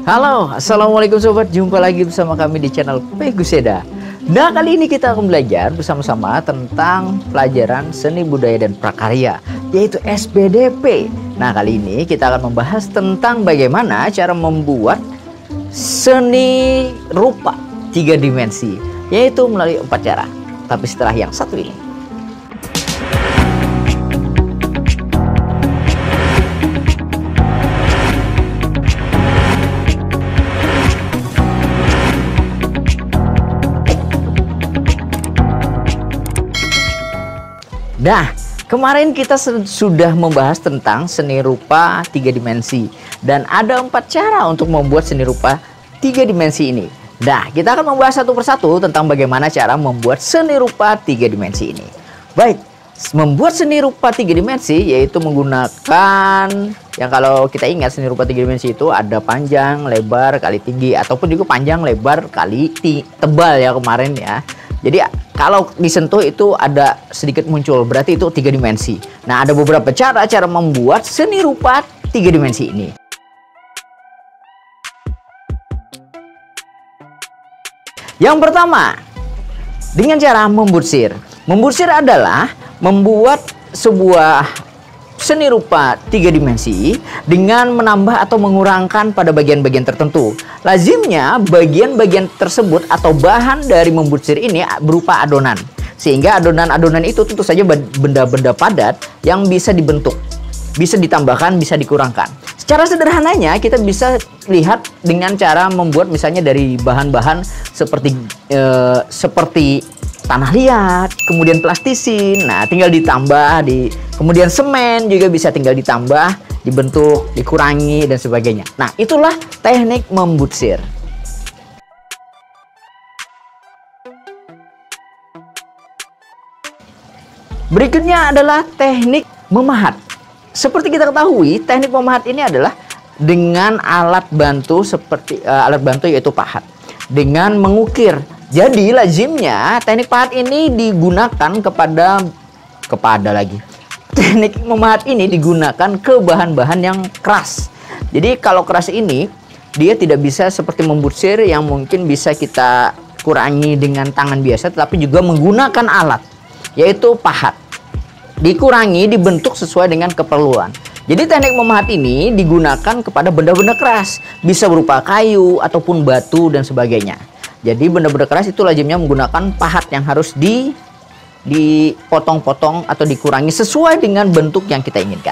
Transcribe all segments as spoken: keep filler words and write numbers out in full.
Halo, assalamualaikum sobat. Jumpa lagi bersama kami di channel Peguseda. Nah, kali ini kita akan belajar bersama-sama tentang pelajaran seni budaya dan prakarya, yaitu S B D P. Nah, kali ini kita akan membahas tentang bagaimana cara membuat seni rupa tiga dimensi, yaitu melalui empat cara. Tapi setelah yang satu ini. Nah, kemarin kita sudah membahas tentang seni rupa tiga dimensi. Dan ada empat cara untuk membuat seni rupa tiga dimensi ini. Nah, kita akan membahas satu persatu tentang bagaimana cara membuat seni rupa tiga dimensi ini. Baik, membuat seni rupa tiga dimensi yaitu menggunakan, yang kalau kita ingat seni rupa tiga dimensi itu ada panjang, lebar, kali tinggi. Ataupun juga panjang, lebar, kali tebal ya kemarin ya. Jadi kalau disentuh itu ada sedikit muncul, berarti itu tiga dimensi. Nah, ada beberapa cara cara membuat seni rupa tiga dimensi ini. Yang pertama, dengan cara membursir. Membursir adalah membuat sebuah seni rupa tiga dimensi dengan menambah atau mengurangkan pada bagian-bagian tertentu. Lazimnya bagian-bagian tersebut atau bahan dari membursir ini berupa adonan. Sehingga adonan-adonan itu tentu saja benda-benda padat yang bisa dibentuk, bisa ditambahkan, bisa dikurangkan. Secara sederhananya kita bisa lihat dengan cara membuat misalnya dari bahan-bahan seperti eh, seperti tanah liat, kemudian plastisin. Nah, tinggal ditambah di kemudian semen juga bisa tinggal ditambah, dibentuk, dikurangi dan sebagainya. Nah, itulah teknik membursir. Berikutnya adalah teknik memahat. Seperti kita ketahui, teknik memahat ini adalah dengan alat bantu seperti uh, alat bantu yaitu pahat dengan mengukir. Jadi lazimnya teknik pahat ini digunakan kepada kepada lagi. Teknik memahat ini digunakan ke bahan-bahan yang keras. Jadi kalau keras ini dia tidak bisa seperti membursir yang mungkin bisa kita kurangi dengan tangan biasa, tetapi juga menggunakan alat yaitu pahat. Dikurangi, dibentuk sesuai dengan keperluan. Jadi teknik memahat ini digunakan kepada benda-benda keras, bisa berupa kayu ataupun batu dan sebagainya. Jadi benda-benda keras itu lazimnya menggunakan pahat yang harus di dipotong-potong atau dikurangi sesuai dengan bentuk yang kita inginkan.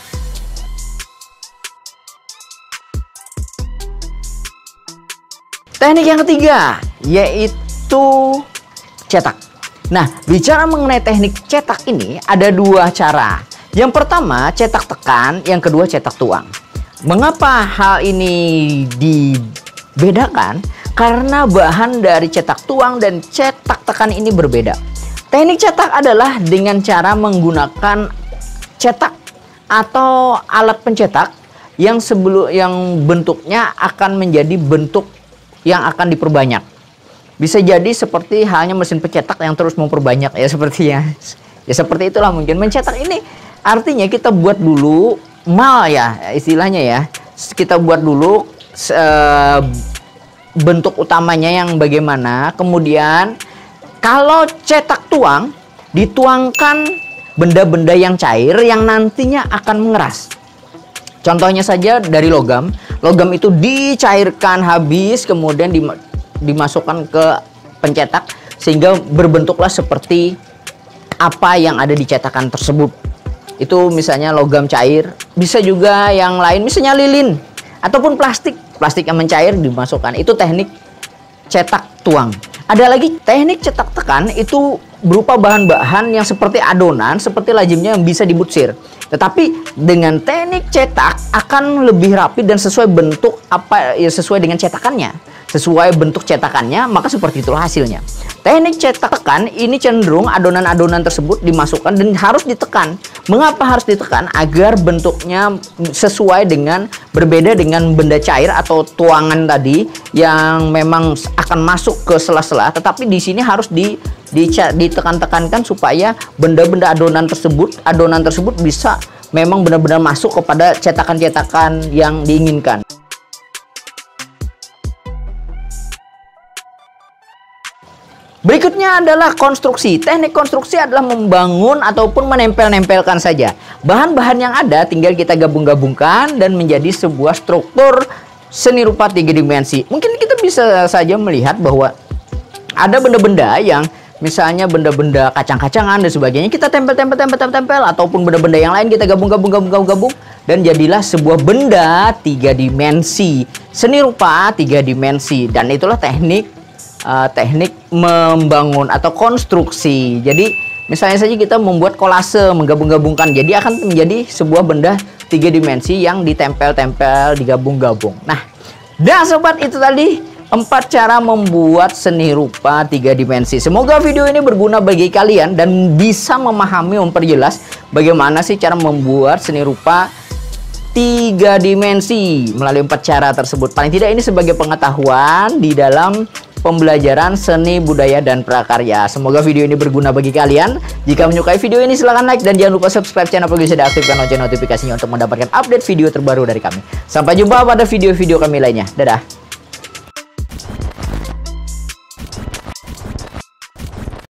Teknik yang ketiga yaitu cetak. Nah, bicara mengenai teknik cetak ini ada dua cara. Yang pertama cetak tekan, yang kedua cetak tuang. Mengapa hal ini dibedakan? Karena bahan dari cetak tuang dan cetak tekan ini berbeda. Teknik cetak adalah dengan cara menggunakan cetak atau alat pencetak yang sebelum yang bentuknya akan menjadi bentuk yang akan diperbanyak. Bisa jadi seperti halnya mesin pencetak yang terus memperbanyak ya seperti ya. Ya seperti itulah mungkin mencetak ini artinya kita buat dulu mal ya istilahnya ya. Kita buat dulu uh, bentuk utamanya yang bagaimana, kemudian kalau cetak tuang dituangkan benda-benda yang cair yang nantinya akan mengeras. Contohnya saja dari logam, logam itu dicairkan habis kemudian dim dimasukkan ke pencetak sehingga berbentuklah seperti apa yang ada di cetakan tersebut. Itu misalnya logam cair, bisa juga yang lain misalnya lilin ataupun plastik. Plastik yang mencair dimasukkan, itu teknik cetak tuang. Ada lagi teknik cetak tekan, itu berupa bahan-bahan yang seperti adonan, seperti lazimnya yang bisa dibutsir. Tetapi dengan teknik cetak akan lebih rapi dan sesuai bentuk apa ya sesuai dengan cetakannya, sesuai bentuk cetakannya, maka seperti itulah hasilnya. Teknik cetak tekan ini cenderung adonan-adonan tersebut dimasukkan dan harus ditekan. Mengapa harus ditekan? Agar bentuknya sesuai dengan berbeda dengan benda cair atau tuangan tadi yang memang akan masuk ke sela-sela, tetapi di sini harus di ditekan-tekankan supaya benda-benda adonan tersebut adonan tersebut bisa memang benar-benar masuk kepada cetakan-cetakan yang diinginkan. Berikutnya adalah konstruksi. Teknik konstruksi adalah membangun ataupun menempel-nempelkan saja. Bahan-bahan yang ada tinggal kita gabung-gabungkan dan menjadi sebuah struktur seni rupa tiga dimensi. Mungkin kita bisa saja melihat bahwa ada benda-benda yang misalnya benda-benda kacang-kacangan dan sebagainya kita tempel-tempel-tempel-tempel ataupun benda-benda yang lain kita gabung-gabung-gabung-gabung dan jadilah sebuah benda tiga dimensi. Seni rupa tiga dimensi, dan itulah teknik Uh, teknik membangun atau konstruksi. Jadi misalnya saja kita membuat kolase, menggabung-gabungkan, jadi akan menjadi sebuah benda tiga dimensi yang ditempel-tempel, digabung-gabung. Nah, dah sobat, itu tadi empat cara membuat seni rupa tiga dimensi. Semoga video ini berguna bagi kalian dan bisa memahami, memperjelas bagaimana sih cara membuat seni rupa tiga dimensi melalui empat cara tersebut. Paling tidak ini sebagai pengetahuan di dalam pembelajaran seni budaya dan prakarya. Semoga video ini berguna bagi kalian. Jika menyukai video ini silahkan like dan jangan lupa subscribe channel Progresi dan aktifkan lonceng notifikasinya untuk mendapatkan update video terbaru dari kami. Sampai jumpa pada video-video kami lainnya. Dadah.